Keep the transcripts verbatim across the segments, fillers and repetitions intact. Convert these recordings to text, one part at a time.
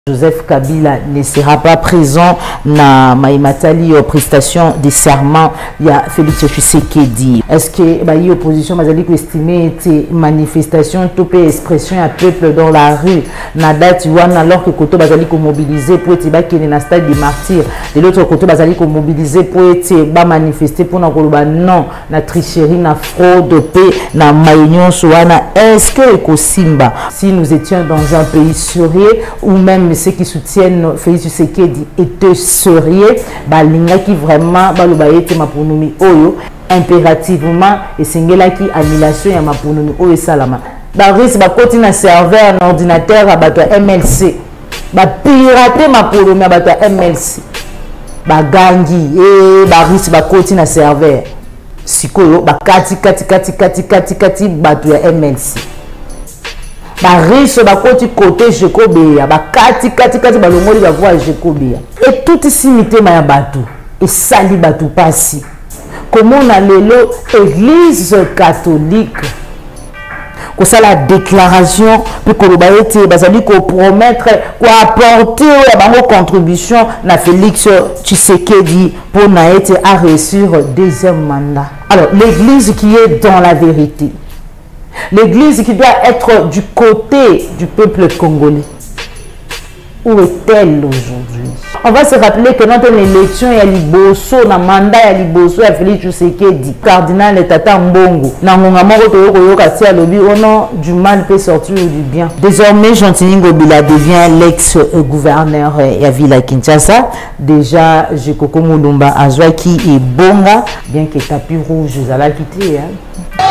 Joseph Kabila ne sera pas présent na Maïmatali aux prestations de serment. Il y a Félix Tshisekedi. Est-ce que bah, y opposition bazali ko estimer ces manifestations toute expression à peuple dans la rue na date wana alors que koto bazali ko mobiliser pour être ba kene na stade des martyrs. De l'autre côté bazali ko mobiliser pour être ba manifester pour na koloba non na tricherie na fraude paix na maïnion soana. Est-ce que ekosimba si nous étions dans un pays sérieux ou même ceux qui soutiennent Félix Tshisekedi étaient sérieux, bah linga qui vraiment bah le baïete ma ponomi oyo impérativement et singela qui annulation ya ma ponomi oyo salama. Bah risque bah continue à servir un ordinateur à bateau M L C, bah pirater ma ponomi à bateau M L C, bah gangi et bah risque bah continue à servir. Sikoyo bah kati kati kati kati kati kati bateau M L C. Ba riche ba koti côté Jekobea ba kati kati kati ba longoli ba voix Jekobea et tout ici mitema ya batou et sali batou pasi comment on a lelo église catholique ko ça la déclaration puis ko ba été bazali ko promettre ko apporter ya bango contribution na Félix Tshisekedi pour na été à réussir deuxième mandat. Alors l'église qui est dans la vérité, l'église qui doit être du côté du peuple congolais. Où est-elle aujourd'hui? On va se rappeler que notre élection est à Liboso, na mandat à Liboso, à Félix Tshisekedi, cardinal et Tata Mbongo. Na ngonga moko to yoko kasi à lobi, au nom du mal peut sortir du bien. Désormais, Jean-Tini Ngobila devient l'ex-gouverneur à Villa Kinshasa. Déjà, Jekoko Mulumba Azwaki et Bonga, bien que tapis rouge, ça l'a quitté. Hein.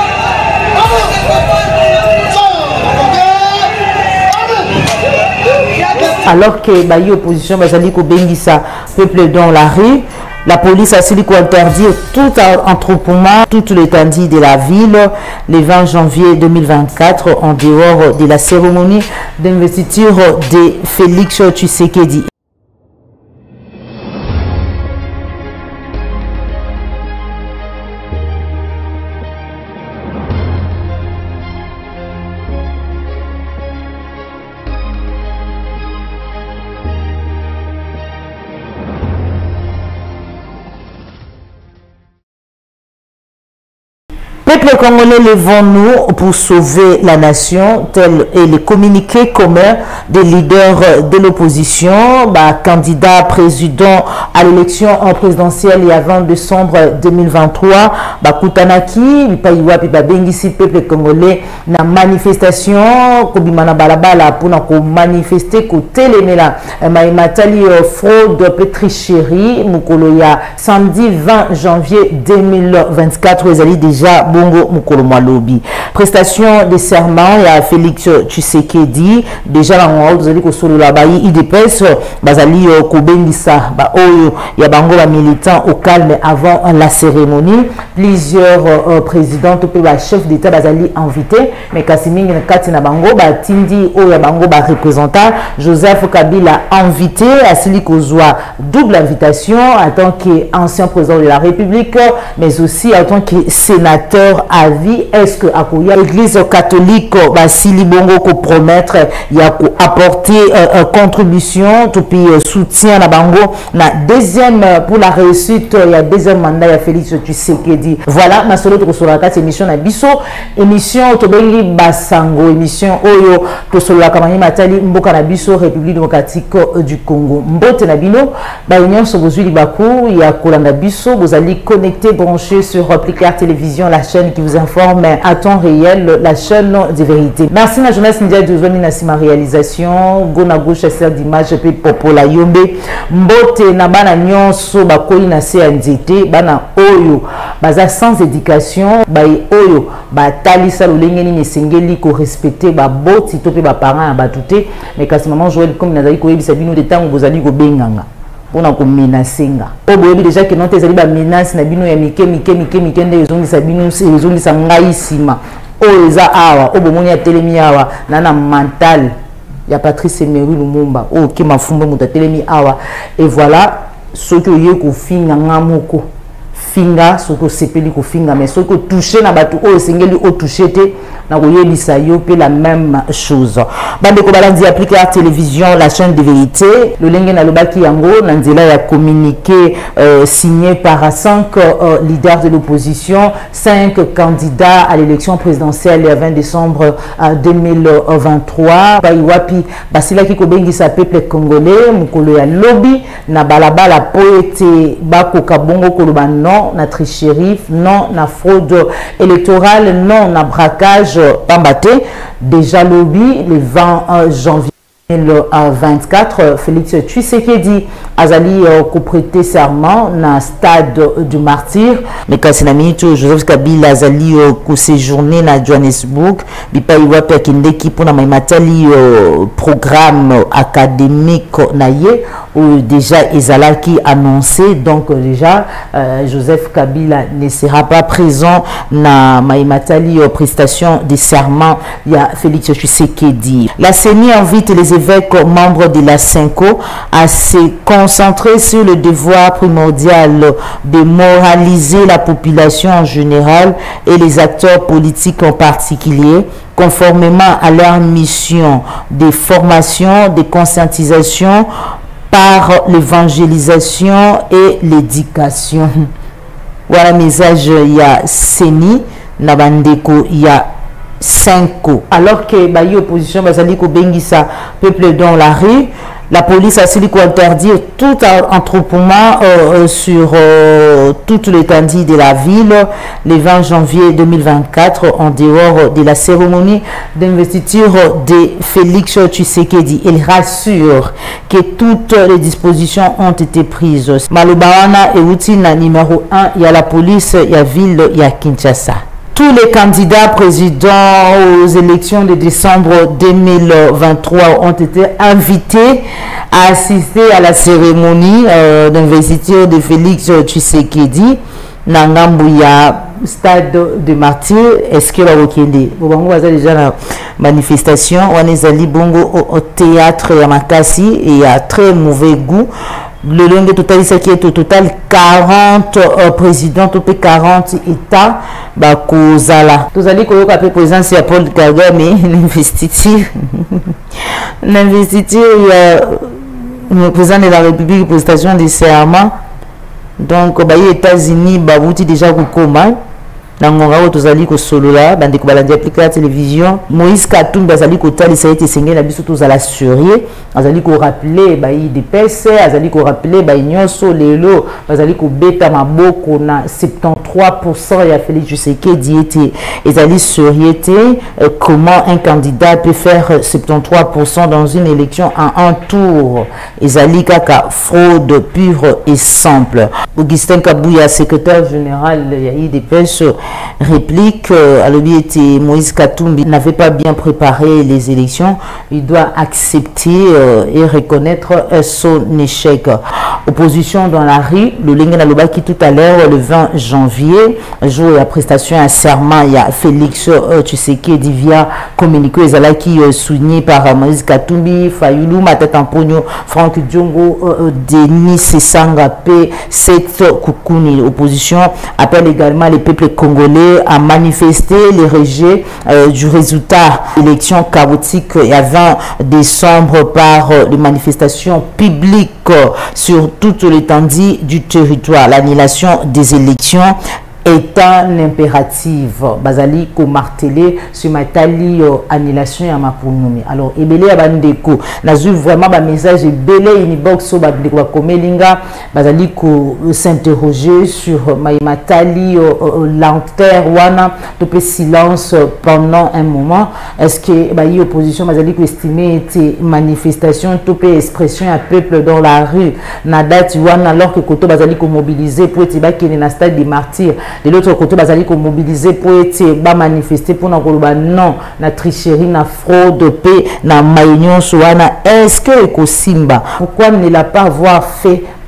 Alors que bah, l'opposition bazali ko bengisa peuple dans la rue, la police a essayé d'interdire tout attroupement, toute l'étendue de la ville le vingt janvier deux mille vingt-quatre en dehors de la cérémonie d'investiture de Félix Tshisekedi. Peuple congolais, levons-nous pour sauver la nation, tel est le communiqué commun des leaders de l'opposition, bah, candidat président à l'élection présidentielle il y a vingt décembre deux mille vingt-trois, bah, Kutanaki, Paiwa, Bengisi, peuple congolais, na manifestation, Kobimana Balabala, pour na manifester, côté les méla, Maïmatali, fraude, tricherie, Mukoloya, samedi vingt janvier deux mille vingt-quatre, vous allez déjà Bongo Mukolo Malobi. Prestation de serment, il y a Félix Tshisekedi. Déjà, vous allez solo la bayi, il dépêche, Bazali Kobengisa, ba Oyo, il y a Bango la militant au calme avant la cérémonie. Plusieurs euh, présidents, tout le chef d'État, Bazali invité, mais Kassiming Katina Bango, ba Tindi Oya Bango, ba représentant, Joseph Kabila invité, à Silikozwa, double invitation en tant qu'ancien président de la République, mais aussi en tant que sénateur à vie. Est-ce que l'église catholique Basili Bongo ko promettre il y a apporter euh, euh, contribution tout puis euh, soutien na bango na deuxième euh, pour la réussite il y a deuxième mandat ya Félix Tshisekedi. Voilà ma solo to solo kati émission na biso émission to bengi basango émission oyo to solo la kamani matali mboka na biso République démocratique du Congo. Mbote na bino ba union so bozuli baku ya kolanda biso vous allez connecter branché sur Plicard Télévision, la chaîne qui vous informe à temps réel, la chaîne de vérité. Merci na journaliste Ndia Dozoni na sima réalisation, gona gauche chasseur d'image pe popola yombe. Mbote na bana nyonso bakoi na se nzete, bana oyo baza sans éducation, bay oyo ba talisa lolenge ni sengeli ko respecter ba boti to pe ba parents ba tuté, mais kasi maman Joël comme nazali ko yebisa bino de temps bozali ko benganga. On a comme menacé nga. Oh boy déjà que non tes ali ba menace na bino ya mike mike mike mike nde ezongi sa bino ezongi sa ngai sima. Oh eza awa, oh bomoni ya telemi awa nana mental ya Patrice Emery Lumumba. Oh ki mafumba muta telemi awa et voilà ce que yé ko finga ngamoko. finga soko sepeli ko finga mais soko toucher na batu o sengeli o toucher te na koyebisa yo pe la même chose. Bande ko balandi appliquer à télévision la chaîne de vérité le lenge na lobaki yango na nzela ya communiqué euh, signé par cinq euh, leaders de l'opposition, cinq candidats à l'élection présidentielle le vingt décembre deux mille vingt-trois. Baiwapi basila ki ko bengisa peuple congolais mukolo ya lobby na balabala poete bako kabongo koloba non na tricherie, non na fraude électorale, non na braquage pambate. Déjà lobby le vingt janvier deux mille vingt-quatre, Félix Tshisekedi azali euh, ko prêter serment na stade du martyr. Mais quand c'est la minute Joseph Kabila azali euh, ko séjourner na Johannesburg, bipa iwapi akindeki pona maimatali euh, programme académique na ye ou déjà ezalaki annoncé. Donc euh, déjà euh, Joseph Kabila ne sera pas présent na maimatali euh, prestation de serment ya Félix Tshisekedi. La C E N I invite les évêques membres de la Cinco à se concentrer sur le devoir primordial de moraliser la population en général et les acteurs politiques en particulier, conformément à leur mission de formation, de conscientisation par l'évangélisation et l'éducation. Voilà message il y a C E N I Nabandeko il y a Cinco. Alors que bah, opposition bazali ko bengisa peuple dans la rue, la police a essayé d'interdire tout attroupement euh, sur euh, toute l'étendue de la ville le vingt janvier deux mille vingt-quatre en dehors de la cérémonie d'investiture de Félix Tshisekedi. Il rassure que toutes les dispositions ont été prises. Malobawana et Outina numéro un, il y a la police, il y a ville, il y a Kinshasa. Tous les candidats présidents aux élections de décembre deux mille vingt-trois ont été invités à assister à la cérémonie euh, d'investiture de Félix Tshisekedi. Nangambouya, stade de martyr, est-ce que la Wokende? Bon, on a déjà la manifestation, on est allé bongo au théâtre Yamakasi et à très mauvais goût. Le long total, ça qui est au total quarante euh, présidents, tout quarante États, bah, Kozala. Tous allez qu'on a président, c'est Paul Kagame, l'investiture. L'investiture, il y a le président de la République, prestation de serment. Donc, bah, les États-Unis, bah, vous déjà Kukoma. Nangonga tozali ko solola bande ko balandi appliquer la télévision Moïse Katumbi azali ko tali ça été sengé na biso tozala sérieux azali ko rappeler ba I D P C azali ko rappeler ba nyonso lelo azali ko beta maboko na soixante-treize pour cent ya Félix Tshisekedi était ezali sérieux euh, comment un candidat peut faire soixante-treize pour cent dans une élection en un tour ezali kaka fraude pure et simple. Augustin Kabouya, secrétaire général ya I D P C, réplique euh, à l'objet Moïse Katumbi n'avait pas bien préparé les élections, il doit accepter euh, et reconnaître euh, son échec. Opposition dans la rue, le Lingena Lobaki tout à l'heure le vingt janvier, jour de la prestation à serment, il y a Félix euh, Tshisekedi via communiqué Zalaki euh, souligné par euh, Moïse Katumbi, Fayulu, Matata Mpogno, Franck Diongo, euh, Denis Sesanga P, cette Koukouni. Opposition appelle également les peuples congolais à manifester les rejets euh, du résultat élection chaotique il y a vingt décembre par euh, les manifestations publiques euh, sur toute l'étendue du territoire. L'annulation des élections est un impératif. Bazali ko martelé sur ma tali annulation ya mapunumi. Alors ebele ya bandeko nazu vraiment ba message ebele inbox so bandeko ba komelinga bazali ko s'interroger sur ma matali lenteur wana to pe silence pendant un moment. Est-ce que ba y opposition bazali ko estimer était manifestation to pe expression ya peuple dans la rue na date wana alors que koto bazali ko mobiliser pour être ba kene na stade des martyrs. De l'autre côté, bazali ko mobiliser pour être ba manifester pour na koloba non na tricherie na fraude pe na maïnion soana. Est-ce que Ekosimba pourquoi ne l'a pas avoir fait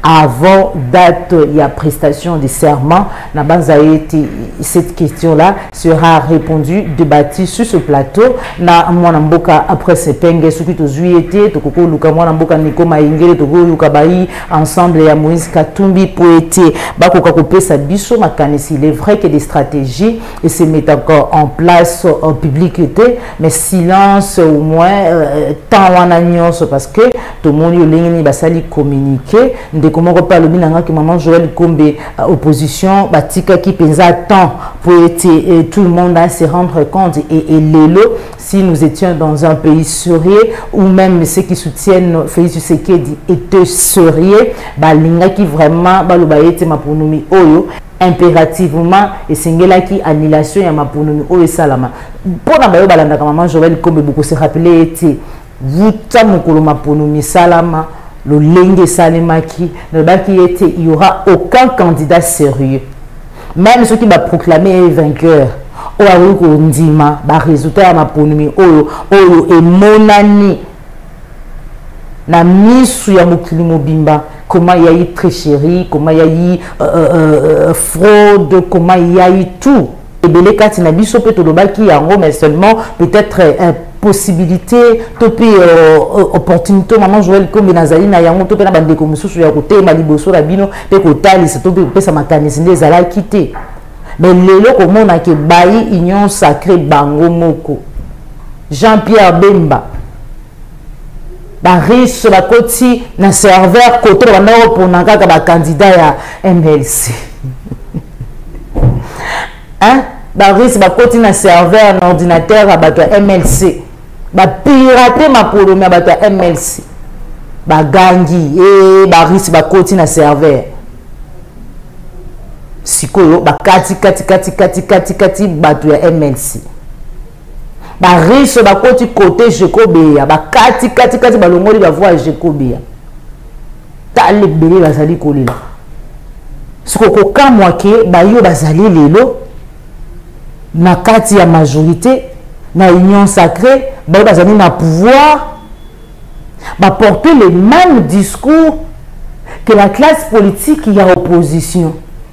avant date il y a prestation de serment. Cette question-là sera répondue, débattue sur ce plateau. Na mwanamboka après ce penge ce qui été tokoko luka mwanamboka niko maingere toko luka bai ensemble ya Moïse Katumbi poète bakoka kopesa biso makanisi. Il est vrai que des stratégies et se mettent encore en place en publicité, mais silence au moins euh, tant wana nyonso parce que tout le monde yolengeni basali communiquer de comment reparle le binanga que maman Joël Kombe euh, opposition batika qui pensa tant pour être et tout le monde à se rendre compte et, et l'élo si nous étions dans un pays sérieux ou même ceux qui soutiennent Félix Tshisekedi étaient sérieux bah linga qui vraiment bah le baïete ma pronomi oyo impérativement et singela qui annulation ya ma pronomi oyo salama pour na bayo balanda maman Joël Kombe beaucoup se rappeler était vous tamukolo ma pronomi salama le lenge salemaki le baki était il y aura aucun candidat sérieux même ceux qui va proclamer vainqueur ou ndima ba résultat ya maponumi oyo oyo e monani na misu ya mokili mobimba comment il y a eu tricherie comment il y a eu euh, euh, fraude comment il y a eu tout et belé kati na biso pe tolobaki yango mais seulement peut-être euh, possibilité topi euh, opportunité maman Joël Kombe nazali na yango tope na bandeko mususu ya kote ma liboso la bino pe kotali se tope pesa makanisi ndezala kité. Mais lelo comment a que bayi union sacrée bango moko Jean-Pierre Bemba ba riche ba koti na serveur côté ba ndako pour nanga ba candidat ya M L C hein ba riche ba koti na serveur na ordinateur ba to M L C ba pirater ma polo ma ba to M L C ba gangi et ba riche ba koti na serveur sikoyo ba kati kati kati kati kati kati batu ya M L C ba riche ba koti côté Jekobeya ba kati kati kati ba longoli ba voix Jekobeya tale bele bazali kolela sikoko kamwa ke ba yo bazali lelo na kati ya majorité na union sacrée ba bazali na pouvoir ba porter le même discours que la classe politique y a opposition.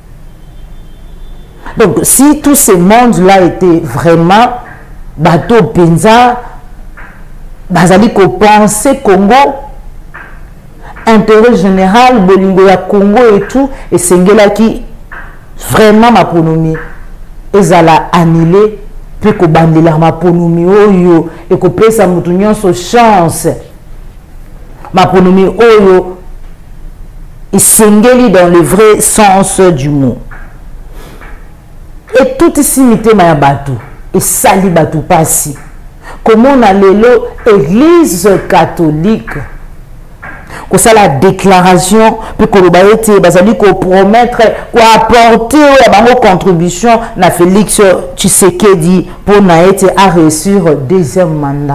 Donc, si tout ce monde-là était vraiment bateau Penza, bazali ko penser Congo, intérêt général, Bolingo ya Congo et tout, et Sengela qui vraiment ma pronomie, ils allaient annuler, puis ko bandela ma pronomie oyo, et ko pesa mutunyon so chance, ma pronomie oyo, et Sengeli dans le vrai sens du mot. Et tout ici mité ma batou et sali batou passi comment on a l'élo église catholique que ça la déclaration puis que le baïté bazali ko promettre ko apporter la contribution na Félix Tshisekedi pour na été à réussir deuxième mandat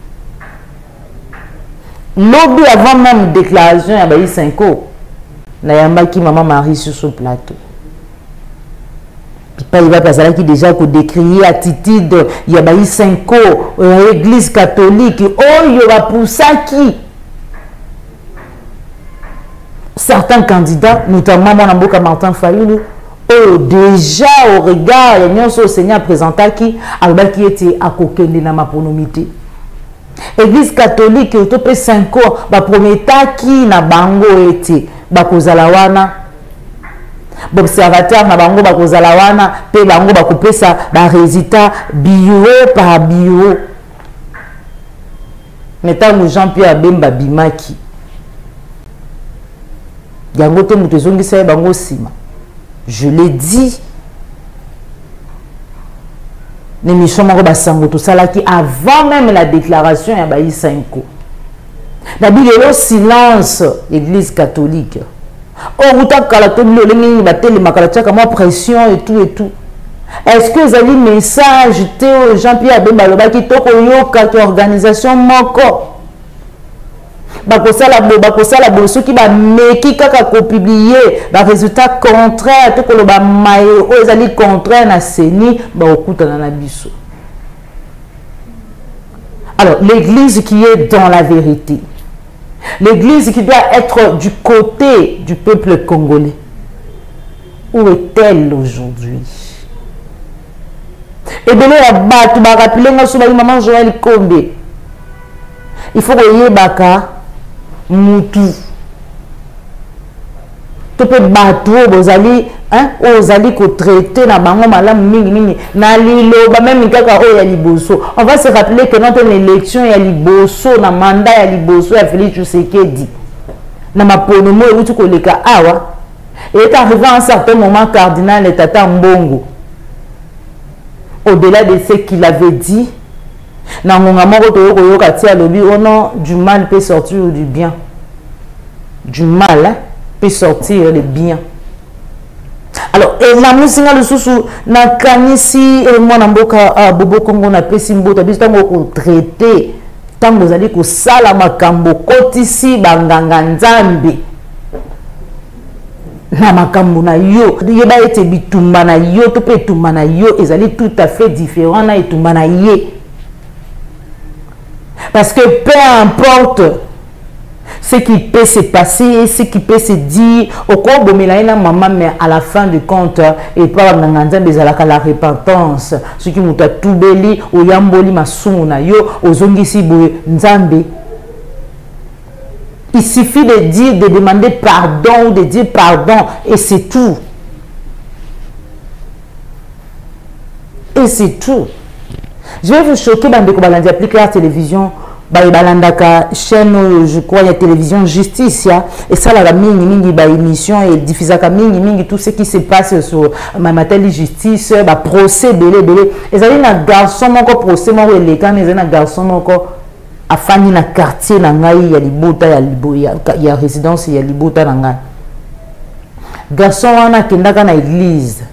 lobby avant même déclaration ya baï cinco na yamba ki maman Marie sur ce plateau. Il va passer qui déjà que décrier attitude il y a eu cinq ans l'église catholique oh il y aura pour ça qui certains candidats notamment mon amboka Martin Fayulu oh déjà au regard il y a un Seigneur présentant qui albert qui était à kokende na ma pronomité église catholique au top cinq ans ba prometa qui na bango était ba kozalawana observateur na bango bakozala wana pe bango bakopesa ba résultat bio par bio metango Jean-Pierre Bemba bimaki yango te mutu ezongisa bango sima je l'ai dit l'émission moko basango to salaki avant même la déclaration ya bayi cinq na bilelo silence église catholique. Oh, vous avez la pression et tout et tout. Est-ce que vous avez un message de Jean-Pierre Bemba qui est une organisation moko? Bakosala bo bakosala bo ceux qui ba meki kaka ko publier ba résultat contraire to ko ba maye o ezali contraire na seni ba okutana na biso. Alors l'église qui est dans la vérité, L'église qui doit être du côté du peuple congolais. Où est-elle aujourd'hui? Et bien, il va rappeler que maman Joël Kombe. Il faut que Baka Moutou. Tu peux battre bozali hein ozali ko traiter na bango malam mingi mingi na lilo ba même kaka o ya liboso. On va se rappeler que notre élection ya liboso na mandat ya liboso ya Félix Tshisekedi na maponomo e utu koleka awa et est arrivé à un certain moment cardinal et tata Mbongo au-delà de ce qu'il avait dit na ngonga moko to ko yoka ti alobi au nom du mal peut sortir du bien. Du mal hein? Peut sortir le bien. Alors, et la musique le sous na kanisi et moi namboka a bobo kongo na pesi mbota biso tango ko traiter tango zali ko sala makambo kotisi banganga nzambe na makambo na yo yeba ete bitumba na yo to pe tumba na yo ezali tout à fait différent na etumba na ye parce que peu importe ce qui peut se passer, ce qui peut se dire, au cours de la maman, mais à la fin du compte, et pas la repentance, ce qui m'a tout beli, au yamboli masuna yo, au zongisi nzambe. Il suffit de dire, de demander pardon ou de dire pardon, et c'est tout. Et c'est tout. Je vais vous choquer dans des commandes appliquer à la télévision. Balandaka chaîne je crois il y a télévision justice et ça la mingi mingi ba émission et diffusaka mingi mingi tout ce qui se passe sur ma télé justice ba procès belé belé et ça na garçon moko procès moko élégant mais na garçon moko afani na quartier na ngai ya libota ya liboya ya résidence ya libota na ngai garçon wana kendaka na église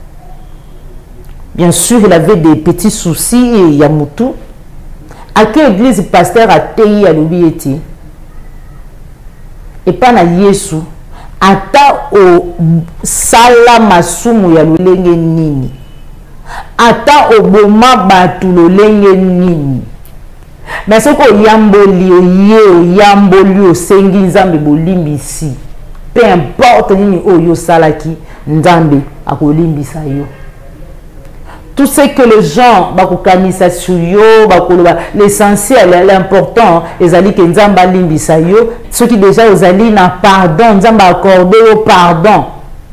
bien sûr il avait des petits soucis et ya mutu. À quelle église pasteur a tei à l'oubliété et pas na Yesu ata o sala masumu ya lolenge nini ata o boma batu lolenge nini mais ce ko yamboli ye yamboli o sengi nzambe bolimbisi peu importe nini o yo salaki nzambe akolimbisa yo. Tout ce que les gens bakokanisa suyo bakoloba l'essentiel l'important ezali ke nzamba limbisa yo ceux qui déjà ezali na pardon nzamba accordé au pardon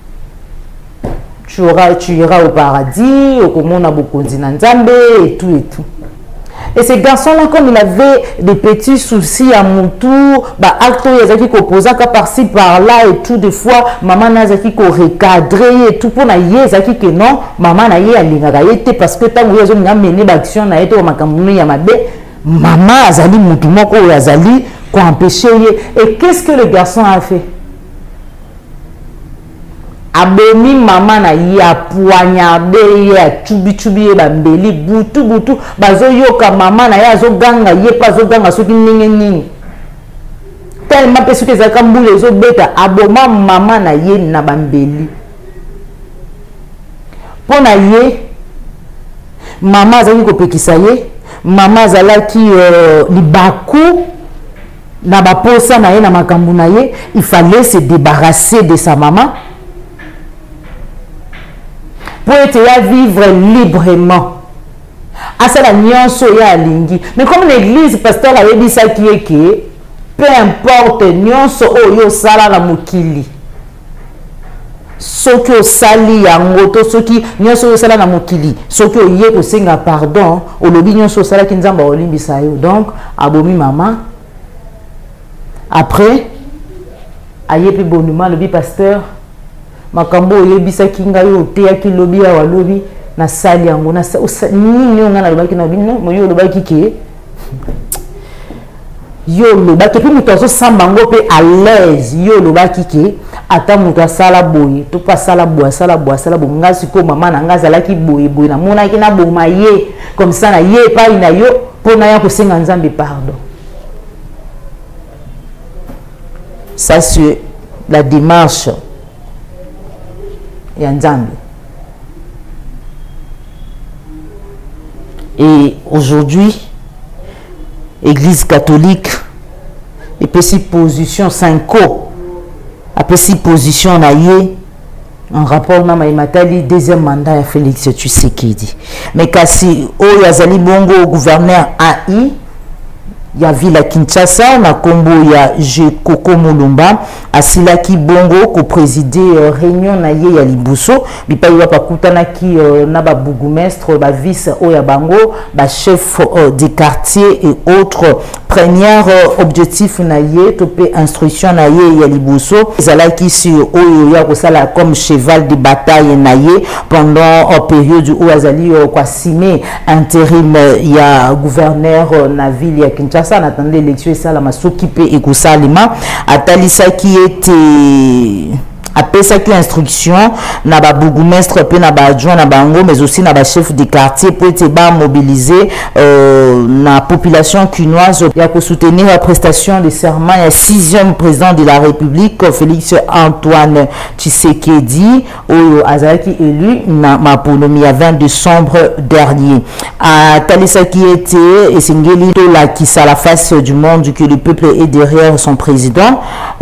tu auras tu iras au paradis okomona bokonzi na nzambe et tout et tout. Et ce garçon-là, comme il avait des petits soucis à mon tour, bah, acte yazaki ko posaka par-ci par-là et tout, des fois, maman nazaki ko recadrer et tout, pour na ye zaki que non, maman na ye alingaka yete parce que tant que yazo nga mené d'action na yete o makamunu ya mabe, maman azali mutu moko azali ko empêcher ye. Et qu'est-ce que le garçon a fait? Abomi maman na ya poignardé ya chubi chubi e bambeli butu butu bazo yoka maman na ya zo ganga ye pas zo ganga soki ninge ningi tellement pe soki ezaka mbule zo beta aboma maman na ye na bambeli pona ye maman azaki kopekisa ye maman azalaki euh, libaku na baposa na ye na makambu na ye il fallait se débarrasser de sa maman pour être là vivre librement. À ça la nyonso ya alingi. Mais comme l'église pasteur avait dit ça qui est que peu importe nyonso oyo sala na mokili. Soki o sali yango to soki nyonso oyo sala na mokili. Soki o ye ko senga pardon, o lobi nyonso sala ki nzamba olimbisa yo. Donc abomi maman. Après aye pi bonuma lobi pasteur makambo oyebisa kinga yo teya ki lobi ya walobi na sali yango na nini nga na lobaki na bino moyo lobaki ke yo lobaki pe muto azo samba ngo pe à l'aise yo lobaki ke ata muto asala boye to pa sala boye sala boye sala bo nga siko mama na nga zalaki boye boye na mona ki na boma ye comme ça na ye pa ina yo pona ya ko senga nzambe pardon. Ça c'est la démarche et Nzambe. Et aujourd'hui, Église catholique et puis si position cinq après si position na yé en rapport na Matali deuxième mandat ya Félix Tshisekedi mais kasi o yazali bongo gouverneur A I ya ville Kinshasa na kombo ya Jekoko Mulumba asilaki bongo ko présider réunion na ye ya libuso bipa yo pakutana ki na ba bourgmestre ba vice o ya bango ba chef de quartier et autres première objectif na ye topé instruction na ye ya libuso zalaki sur oyo ya ko sala comme cheval de bataille na ye pendant une période où azali kwa signé intérim ya gouverneur na ville ya Kinshasa ça n'attendait l'élection ça la masoki pe ekosalima atalisa qui était après ça qui instruction na ba bourgmestre pe na ba adjoint na bango mais aussi na ba chef de quartier pour être ba mobiliser euh, na population quinoise ya ko soutenir la prestation de serment ya sixième président de la République Félix Antoine Tshisekedi oyo azalaki élu na Mapolomi à vingt décembre dernier à talisa qui était esengeli to la qui sa la face du monde que le peuple est derrière son président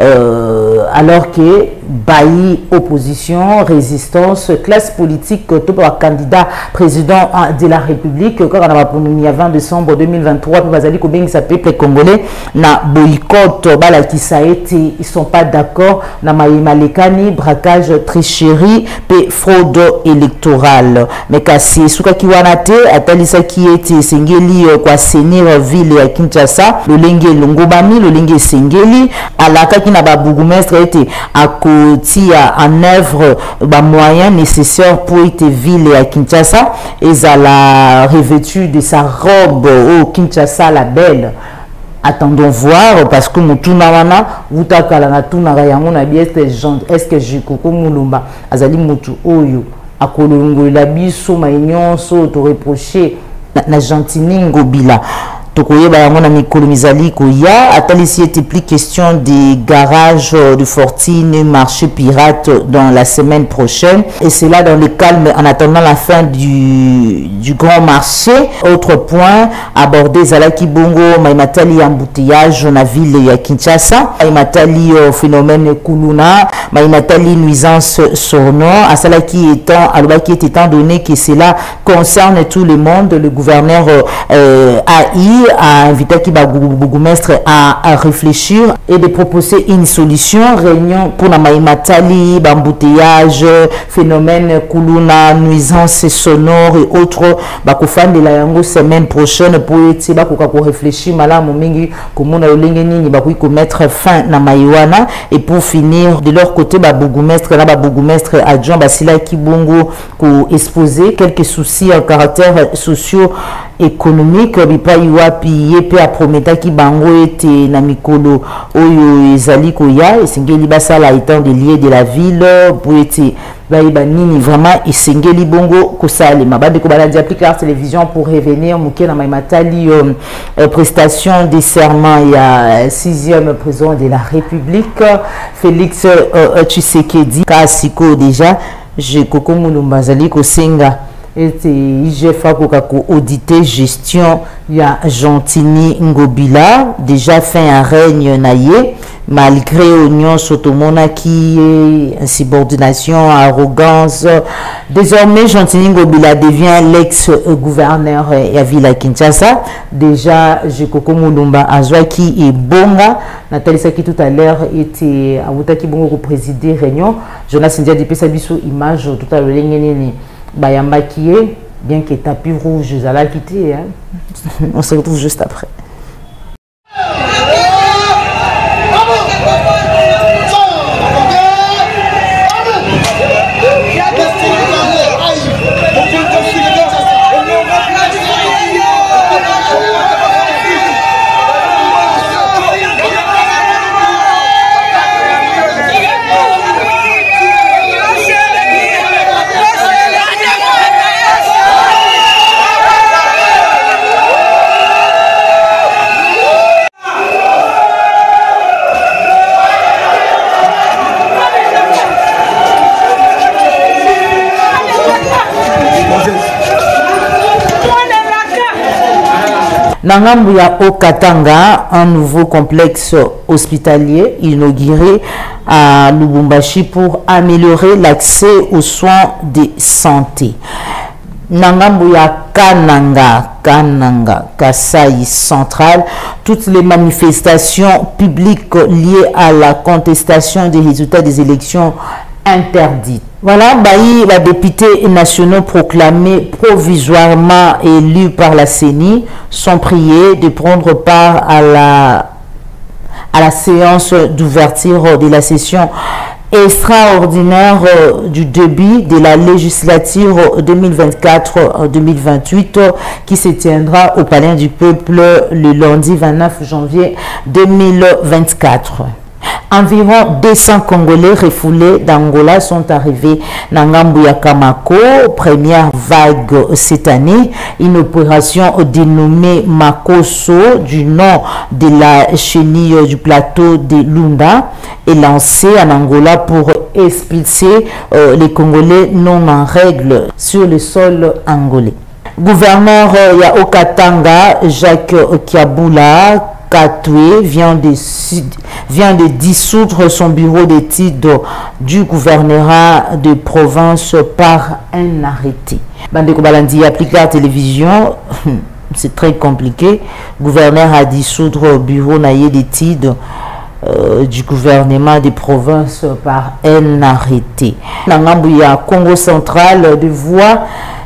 euh, alors que bailli opposition résistance classe politique tout pour candidat président de la République quand on a pronommé à vingt décembre deux mille vingt-trois puis bazali ko bengisa peuple congolais na boycott bala qui ça a été ils sont pas d'accord na mayema lekani braquage tricherie pe fraude électorale mais kasi suka ki wana te atalisa ki ete sengeli kwa senir ville ya Kinshasa lolenge longobami lolenge sengeli alaka ki na ba bourgmestre ete ako tia en œuvre ba moyens nécessaires pour être ville à Kinshasa et à la revêtue de sa robe au Kinshasa la belle. Attendons voir parce que mutuna wana utakala na tuna yango na bieste est-ce que Jekoko Mulumba azali mutu oyo akolongola biso mainyonso to reprocher na, na gentini ngobila tokoyeba yango na mikolo mizali koya atalisi était plus question des garages de fortune marché pirate dans la semaine prochaine et c'est là dans le calme en attendant la fin du, du grand marché. Autre point abordé zalaki bongo maimatali embouteillage na ville ya Kinshasa maimatali euh, phénomène kuluna maimatali nuisance sonore asalaki étant alobaki étant donné que cela concerne tout le monde le gouverneur euh, A I a invité qui bourgmestre à, à réfléchir et de proposer une solution réunion pour la maimatali bambouteillage phénomène kuluna nuisance sonore et autres bakofan de la yango semaine prochaine pour être bakoka ko réfléchir malamu mingi komona lolenge nini bakoki mettre fin na maiwana et pour finir de leur côté ba bourgmestre na ba bourgmestre adjoint basila ki bongo ko exposer quelques soucis en caractère socio économique bipa iwapi yepe a prometa ki bango ete na mikolo oyo ezali koya esengeli basala étant de lier de la ville pour ete bayiba nini vraiment esengeli bongo kosalema badeko balandi applique la télévision pour revenir muke na maimatali euh, euh, prestation de serment ya sixième président de la République Félix euh, Tshisekedi kasiko déjà Jekoko Mulumba zali kosenga et I G F A ko auditer gestion ya Gentini Ngobila déjà fait un règne naïe malgré union sotomona qui insubordination arrogance désormais Gentini Ngobila devient l'ex-gouverneur ya ville Kinshasa déjà Jekoko Mulumba azwa qui est bonga Nathalie Saki tout à l'heure était awutaki bongo ko présider réunion Jonas Ndia dipesa biso image tout à l'heure nini Bayamba qui est, bien que tapis rouge, à la quitter. Hein. On se retrouve juste après. Nangambu ya Okatanga, un nouveau complexe hospitalier inauguré à Lubumbashi pour améliorer l'accès aux soins de santé. Nangambu ya Kananga, Kananga, Kasai central, toutes les manifestations publiques liées à la contestation des résultats des élections interdites. Voilà, Baï, les députés nationaux proclamés provisoirement élus par la C E N I sont priés de prendre part à la, à la séance d'ouverture de la session extraordinaire du début de la législature deux mille vingt-quatre deux mille vingt-huit qui se tiendra au Palais du Peuple le lundi vingt-neuf janvier deux mille vingt-quatre. Environ deux cents Congolais refoulés d'Angola sont arrivés dans Ngambu ya Kamako, première vague cette année. Une opération dénommée Makoso, du nom de la chenille du plateau de Lunda, est lancée en Angola pour expulser euh, les Congolais non en règle sur le sol angolais. Gouverneur euh, ya Okatanga, Jacques Kiabula Katoué vient de, vient de dissoudre son bureau d'études du gouvernorat de province par un arrêté. Bandeko Balandi applique la télévision, c'est très compliqué. Le gouverneur a dissoudre le bureau d'études euh, du gouvernement des provinces par un arrêté. Nangambouya, Congo central, de voix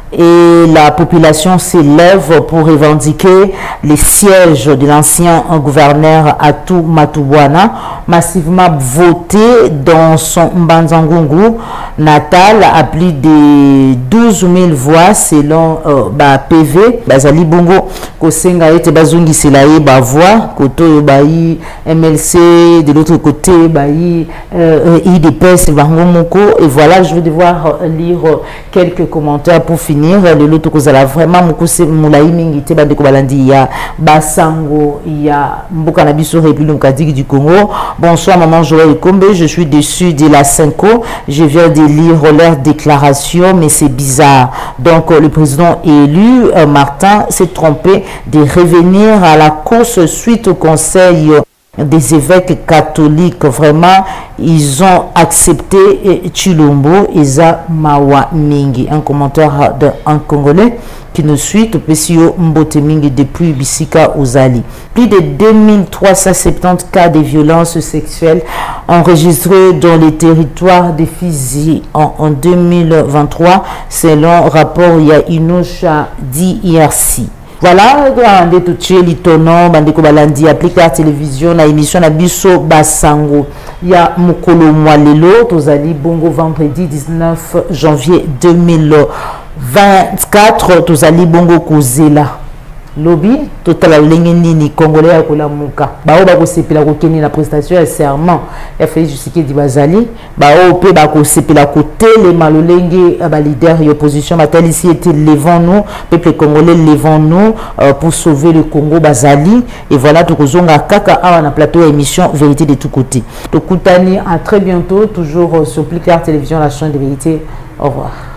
et la population s'élève pour revendiquer les sièges de l'ancien gouverneur Atou Matubwana, massivement voté dans son Mbanzangungu natal à plus de douze mille voix selon euh, bah, P V. Bazali Bongo, Kosenga ete bazungi selaye ba voix, koto bayi M L C, de l'autre côté bayi euh, I D P S Bangomoko. Et voilà, je vais devoir lire quelques commentaires pour finir. De l'autre côté, vraiment mukuse mulayi mingi te bande ko balandi ya Basango ya Mboka na biso République du Congo. Bonsoir maman Joël Kombe, je suis déçu de la Cinco. Je viens de lire leur déclaration, mais c'est bizarre. Donc le président élu euh, Martin s'est trompé de revenir à la course suite au conseil des évêques catholiques. Vraiment, ils ont accepté Chilombo Eza Mawa Mingi. Un commentaire d'un Congolais qui nous suit au P C O Mbote Mingi depuis Bissika Ozali. Plus de deux mille trois cent soixante-dix cas de violences sexuelles enregistrés dans les territoires de Fizi en, en deux mille vingt-trois selon rapport Yainusha d'I R C. Voilà, on tout tuer l'itonon, bandeko balandi applique la télévision, la émission na biso Basango. Il y a Mukolo Mwalelo, tozali bongo vendredi dix-neuf janvier deux mille vingt-quatre, tozali bongo Kozela. Lobby, total lengeni ni Congolais akola muka. Bao ba ko sepela ko keni na prestation ya serment. Ya fait jusqu'à di bazali, bao pe ba ko sepela ko tele malolenge ba leader et opposition batali ici était levons-nous, peuple congolais levons-nous euh, pour sauver le Congo bazali. Et voilà to kozonga kaka awa na plateau émission Vérité de tous côtés. To kutani à très bientôt toujours sur Plicard Télévision, la chaîne de vérité. Au revoir.